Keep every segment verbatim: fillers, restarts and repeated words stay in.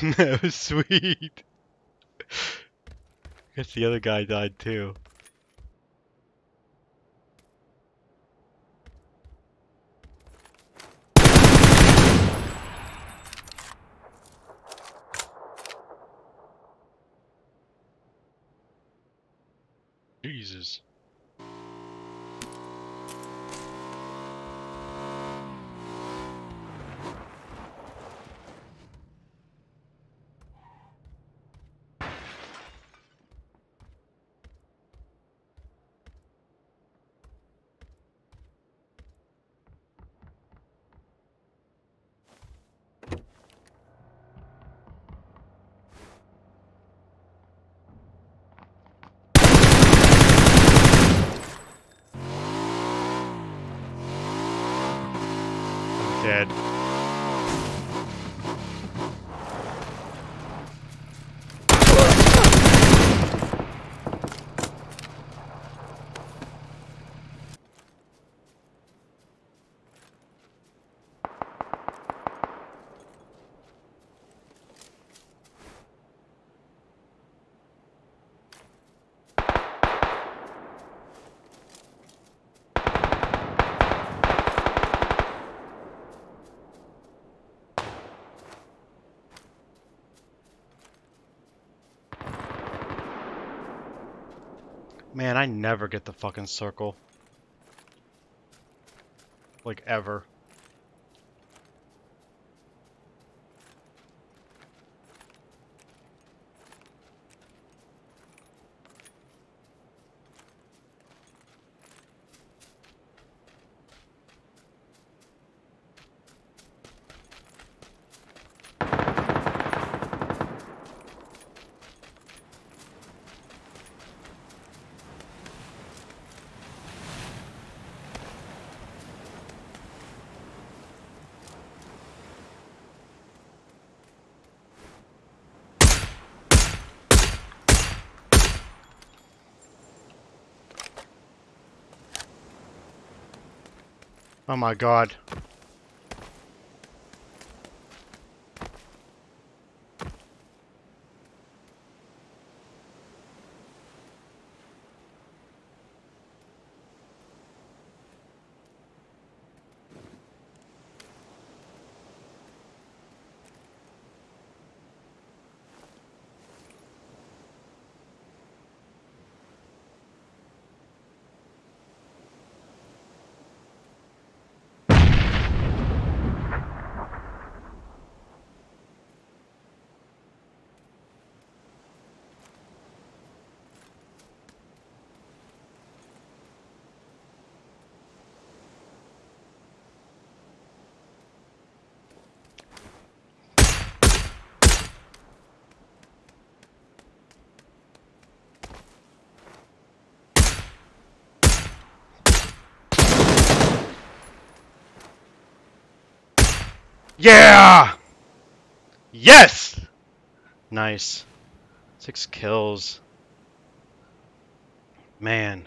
That was sweet. Guess the other guy died too. Jesus. I'm dead. Man, I never get the fucking circle. Like, ever. Oh my god. Yeah! Yes! Nice. Six kills. Man.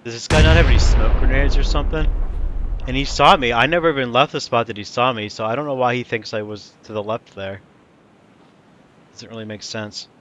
Does this guy not have any smoke grenades or something? And he saw me. I never even left the spot that he saw me, so I don't know why he thinks I was to the left there. Doesn't really make sense.